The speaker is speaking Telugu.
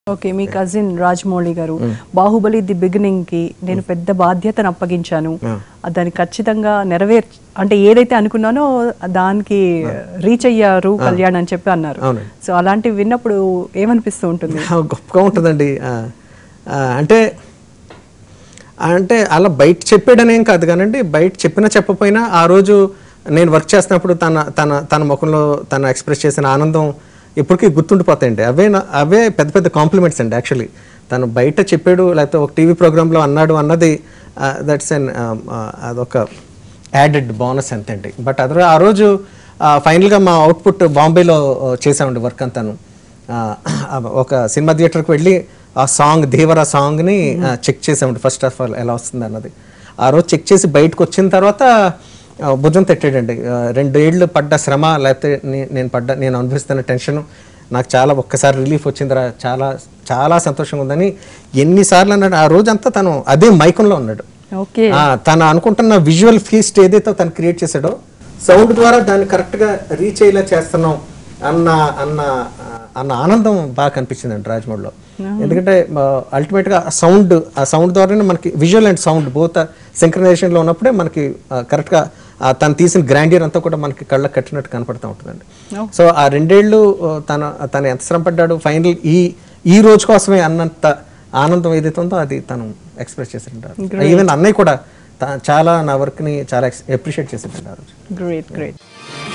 ఓకే, మీ కజిన్ రాజమౌళి గారు బాహుబలి ది బిగినింగ్ కి నేను పెద్ద బాధ్యతను అప్పగించాను, దాన్ని ఖచ్చితంగా అంటే ఏదైతే అనుకున్నానో దానికి రీచ్ అయ్యారు కళ్యాణ్ అని చెప్పి అన్నారు. సో అలాంటివి విన్నప్పుడు ఏమనిపిస్తూ ఉంటుంది? గొప్పగా ఉంటుందండి. అంటే అంటే అలా బయట చెప్పాడనేం కాదు కానండి, బయట చెప్పినా చెప్పపోయినా ఆ రోజు నేను వర్క్ చేస్తున్నప్పుడు తన తన తన ముఖంలో తను ఎక్స్ప్రెస్ చేసిన ఆనందం ఇప్పటికీ గుర్తుండిపోతాయండి. అవే పెద్ద పెద్ద కాంప్లిమెంట్స్ అండి. యాక్చువల్లీ తను బయట చెప్పాడు లేకపోతే ఒక టీవీ ప్రోగ్రాంలో అన్నాడు అన్నది దట్స్ అన్ అదొక యాడెడ్ బోనస్ అంతేండి. బట్ అదే ఆ రోజు ఫైనల్గా మా అవుట్పుట్ బాంబేలో చేసామండి వర్క్ అంతాను. ఒక సినిమా థియేటర్కి వెళ్ళి ఆ సాంగ్ దేవరా సాంగ్ని చెక్ చేసామండి ఫస్ట్ ఆఫ్ ఆల్ ఎలా వస్తుంది అన్నది. ఆ రోజు చెక్ చేసి బయటకు వచ్చిన తర్వాత భుజం తట్టాడండి. 2 ఏళ్ళు పడ్డ శ్రమ లేకపోతే నేను అనుభవిస్తున్న టెన్షన్ నాకు చాలా ఒక్కసారి రిలీఫ్ వచ్చిందిరా, చాలా చాలా సంతోషంగా ఉందని ఎన్నిసార్లు అన్నాడు. ఆ రోజంతా తను అదే మైకంలో ఉన్నాడు. తను అనుకుంటున్న విజువల్ ఫీస్ట్ ఏదైతే తను క్రియేట్ చేశాడో సౌండ్ ద్వారా దాన్ని కరెక్ట్గా రీచ్ అయ్యేలా చేస్తున్నాం అన్న అన్న అన్న ఆనందం బాగా కనిపించిందండి రాజమౌళిలో. ఎందుకంటే అల్టిమేట్గా ఆ సౌండ్ ద్వారానే మనకి విజువల్ అండ్ సౌండ్ బోత్ సింక్రనైజేషన్లో ఉన్నప్పుడే మనకి కరెక్ట్గా తను తీసిన గ్రాండియర్ అంతా కూడా మనకి కళ్ళకు కట్టినట్టు కనపడుతూ ఉంటుందండి. సో ఆ 2 ఏళ్ళు తను ఎంత శ్రమ పడ్డాడు ఫైనల్ ఈ రోజు కోసమే అన్నంత ఆనందం ఏదైతే ఉందో అది తను ఎక్స్ప్రెస్ చేసింటారు. ఈవెన్ అన్నయ్య కూడా చాలా నా వర్క్ని చాలా అప్రిషియేట్ చేసింటారు. గ్రేట్.